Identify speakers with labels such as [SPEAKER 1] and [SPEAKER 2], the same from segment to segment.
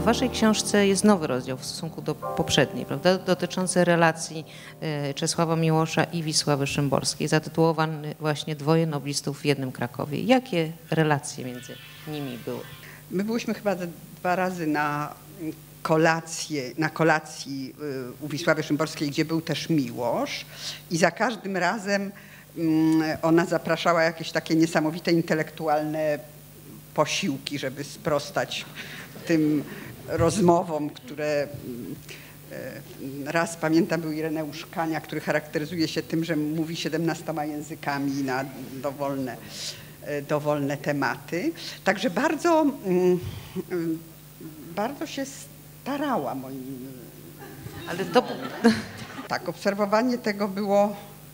[SPEAKER 1] waszej książce jest nowy rozdział w stosunku do poprzedniej, prawda? Dotyczący relacji Czesława Miłosza i Wisławy Szymborskiej, zatytułowany właśnie Dwoje noblistów w jednym Krakowie. Jakie relacje między nimi były?
[SPEAKER 2] My byliśmy chyba 2 razy na kolacji u Wisławy Szymborskiej, gdzie był też Miłosz, i za każdym razem ona zapraszała jakieś takie niesamowite intelektualne posiłki, żeby sprostać tym rozmowom, które raz, pamiętam, był Ireneusz Kania, który charakteryzuje się tym, że mówi 17 językami na dowolne tematy. Także bardzo się starała moim...
[SPEAKER 1] Ale to...
[SPEAKER 2] Tak, obserwowanie tego było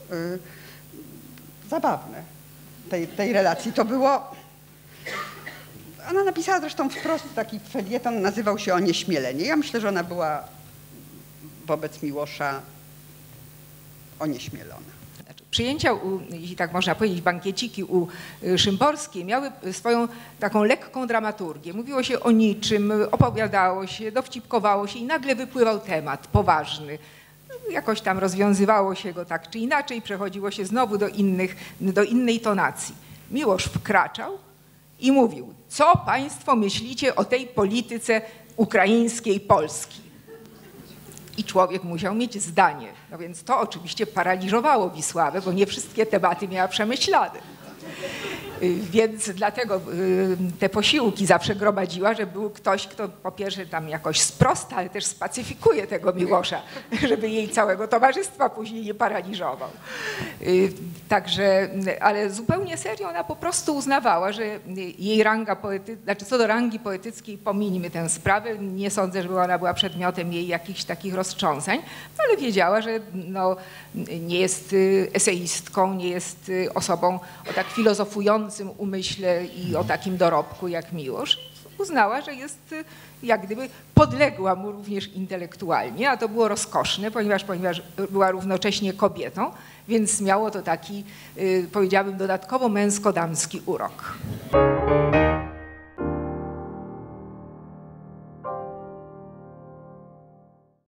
[SPEAKER 2] zabawne, tej relacji. To było... Ona napisała zresztą wprost taki felieton, nazywał się Onieśmielenie. Ja myślę, że ona była wobec Miłosza onieśmielona.
[SPEAKER 3] Przyjęcia, jeśli tak można powiedzieć, bankieciki u Szymborskiej miały swoją taką lekką dramaturgię. Mówiło się o niczym, opowiadało się, dowcipkowało się i nagle wypływał temat poważny. Jakoś tam rozwiązywało się go tak czy inaczej, przechodziło się znowu do innej tonacji. Miłosz wkraczał i mówił: co państwo myślicie o tej polityce ukraińskiej Polski? I człowiek musiał mieć zdanie. No więc to oczywiście paraliżowało Wisławę, bo nie wszystkie tematy miała przemyślane. Więc dlatego te posiłki zawsze gromadziła, że był ktoś, kto po pierwsze tam jakoś sprosta, ale też spacyfikuje tego Miłosza, żeby jej całego towarzystwa później nie paraliżował. Także, ale zupełnie serio ona po prostu uznawała, że jej ranga znaczy co do rangi poetyckiej pominimy tę sprawę. Nie sądzę, żeby ona była przedmiotem jej jakichś takich roztrząsań, ale wiedziała, że no, nie jest eseistką, nie jest osobą o tak filozofującym umyśle i o takim dorobku jak Miłosz. Uznała, że jest jak gdyby podległa mu również intelektualnie, a to było rozkoszne, ponieważ była równocześnie kobietą, więc miało to taki, powiedziałabym, dodatkowo męsko-damski urok.